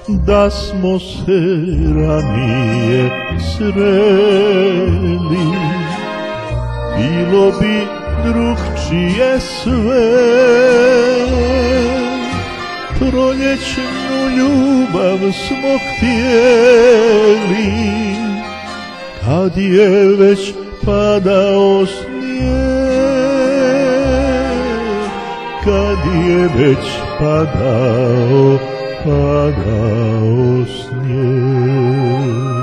da smo se ranije sreli, bilo bi drugčije sve. Proljećnu ljubav smo htjeli, kad je već padao snijeg, kad je već padao snijeg.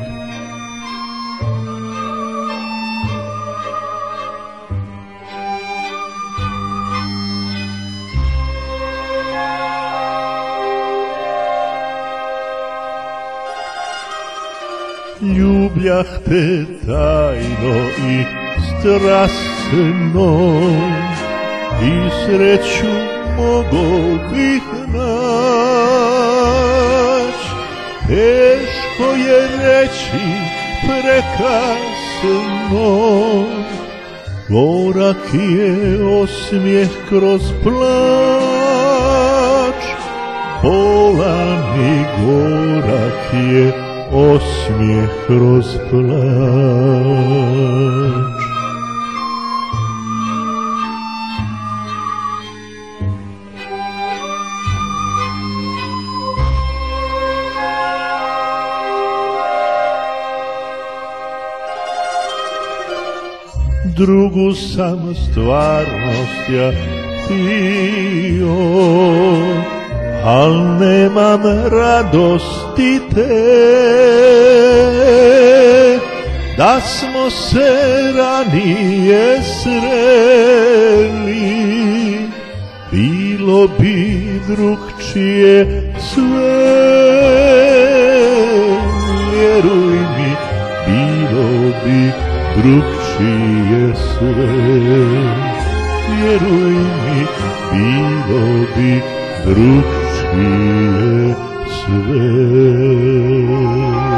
Ljubljah te tajno i strasno, i sreću mogao bih nać. Teško je reći prekasno, gorak je osmijeh kroz plač. Bolan i gorak je osmijeh kroz plač. Drugu sam stvarnost ja htio, al nemam radosti te, da smo se ranije sreli, bilo bi drugčije sve. Vjeruj mi, bilo bi drugčije sve. Vjeruj mi, bilo bi drugčije sve.